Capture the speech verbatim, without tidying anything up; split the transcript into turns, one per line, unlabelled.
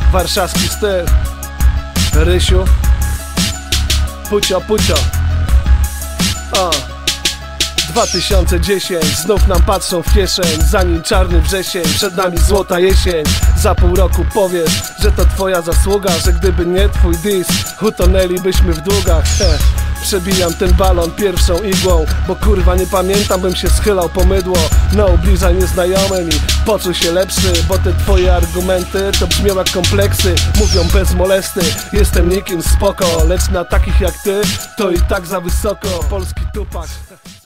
warszawski styl. Rysiu, pucio, pucio. O. dwa tysiące dziesięć, znów nam patrzą w kieszeń. Zanim czarny wrzesień, przed nami złota jesień. Za pół roku powiesz, że to twoja zasługa, że gdyby nie twój dis, utonęlibyśmy w długach. Heh. Przebijam ten balon pierwszą igłą, bo kurwa nie pamiętam, bym się schylał po mydło. No, bliżej nieznajomym i poczuł się lepszy, bo te twoje argumenty to brzmią jak kompleksy. Mówią bez molesty, jestem nikim spoko, lecz na takich jak ty to i tak za wysoko. Polski Tupak.